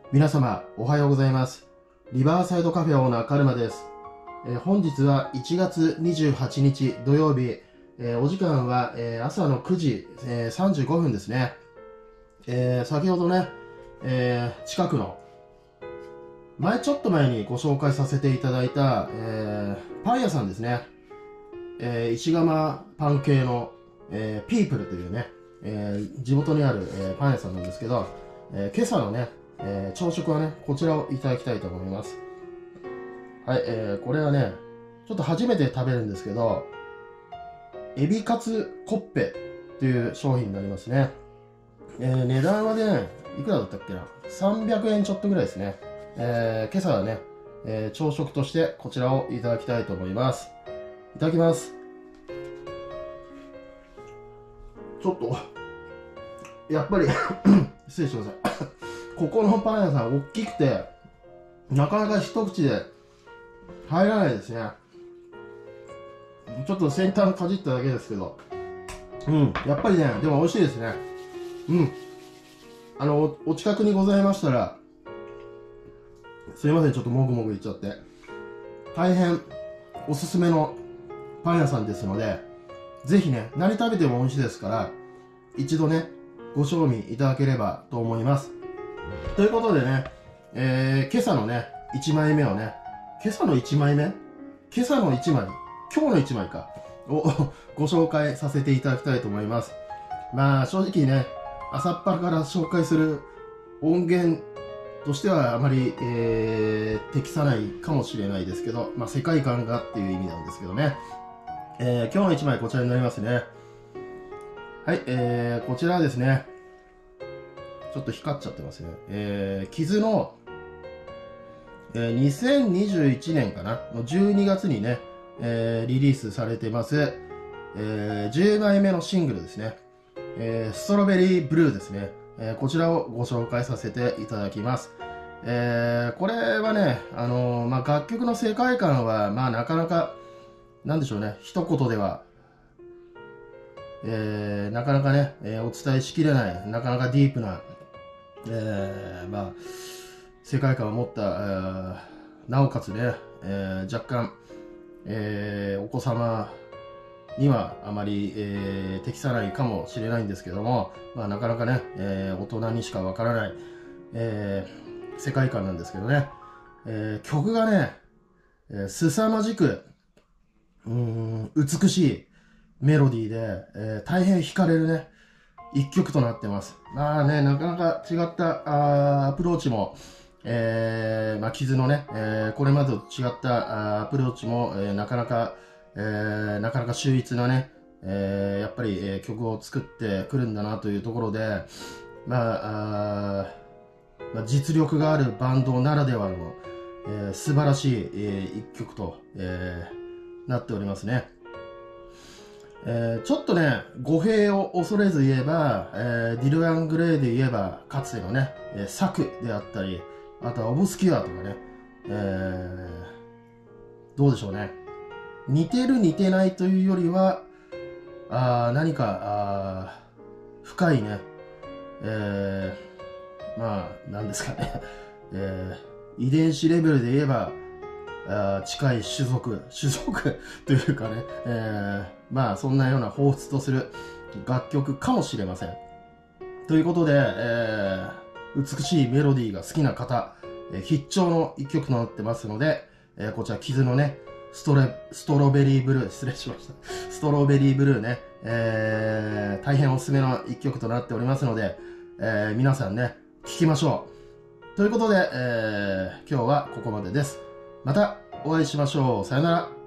皆様おはようございます。リバーサイドカフェオーナーカルマです。本日は1月28日土曜日、お時間は、朝の9時、35分ですね。先ほどね、近くのちょっと前にご紹介させていただいた、パン屋さんですね。石窯パン系の、ピープルというね、地元にある、パン屋さんなんですけど、今朝のね、朝食はね、こちらをいただきたいと思います。はい、これはね、ちょっと初めて食べるんですけど、エビカツコッペという商品になりますね。値段はね、いくらだったっけな ?300 円ちょっとぐらいですね。今朝はね、朝食としてこちらをいただきたいと思います。いただきます。ちょっと、やっぱり失礼してください。ここのパン屋さん大きくて、なかなか一口で入らないですね。ちょっと先端かじっただけですけど。やっぱりね、でも美味しいですね。お近くにございましたら、すいません、ちょっともぐもぐいっちゃって。大変おすすめのパン屋さんですので、ぜひね、何食べても美味しいですから、一度ね、ご賞味いただければと思います。ということでね、今朝のね、1枚目をね、今朝の1枚目今朝の1枚今日の1枚かをご紹介させていただきたいと思います。まあ正直ね、朝っぱらから紹介する音源としてはあまり、適さないかもしれないですけど、まあ世界観がっていう意味なんですけどね。今日の1枚こちらになりますね。はい、こちらはですね、ちょっと光っちゃってますね。傷の、2021年かなの12月にね、リリースされてます、10枚目のシングルですね。ストロベリーブルーですね。こちらをご紹介させていただきます。これはね、楽曲の世界観は、なかなか、なんでしょうね、一言では、なかなかね、お伝えしきれない、なかなかディープな、世界観を持った、なおかつね、若干、お子様にはあまり、適さないかもしれないんですけども、なかなかね、大人にしかわからない、世界観なんですけどね、曲がね、凄まじく美しいメロディーで、大変惹かれるね、一曲となってます。なかなか違ったアプローチも、傷のね、これまでと違ったアプローチも、なかなか秀逸なね、やっぱり、曲を作ってくるんだなというところで、実力があるバンドならではの、素晴らしい、一曲と、なっておりますね。ちょっとね、語弊を恐れず言えば、ディル・アングレイで言えば、かつてのね、サクであったり、あとはオブスキュアとかね、どうでしょうね。似てる似てないというよりは、何か、深いね、なんですかね、遺伝子レベルで言えば、近い種族というかね、そんなような彷彿とする楽曲かもしれません。ということで、美しいメロディーが好きな方、必聴の一曲となってますので、こちら傷のね、ストロベリーブルー、失礼しました。ストロベリーブルーね、大変おすすめの一曲となっておりますので、皆さんね、聴きましょう。ということで、今日はここまでです。またお会いしましょう。さよなら。